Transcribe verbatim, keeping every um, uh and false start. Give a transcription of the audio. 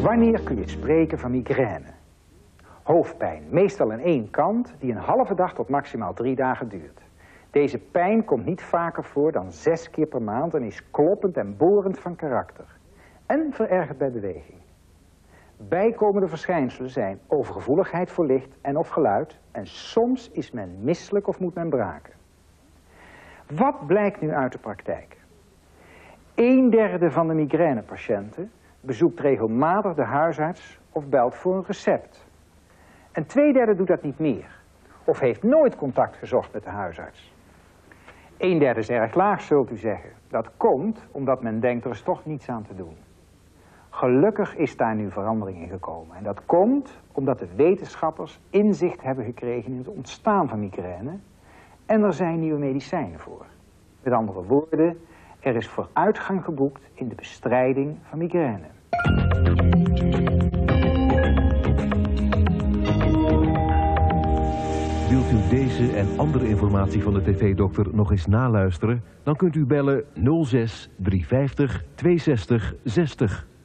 Wanneer kun je spreken van migraine? Hoofdpijn, meestal aan één kant, die een halve dag tot maximaal drie dagen duurt. Deze pijn komt niet vaker voor dan zes keer per maand en is kloppend en borend van karakter. En verergert bij beweging. Bijkomende verschijnselen zijn overgevoeligheid voor licht en of geluid en soms is men misselijk of moet men braken. Wat blijkt nu uit de praktijk? Een derde van de migrainepatiënten bezoekt regelmatig de huisarts of belt voor een recept. En twee derde doet dat niet meer of heeft nooit contact gezocht met de huisarts. Een derde is erg laag, zult u zeggen. Dat komt omdat men denkt er is toch niets aan te doen. Gelukkig is daar nu verandering in gekomen. En dat komt omdat de wetenschappers inzicht hebben gekregen in het ontstaan van migraine. En er zijn nieuwe medicijnen voor. Met andere woorden, er is vooruitgang geboekt in de bestrijding van migraine. Wilt u deze en andere informatie van de tv-dokter nog eens naluisteren? Dan kunt u bellen nul zes driehonderdvijftig tweehonderdzestig zestig.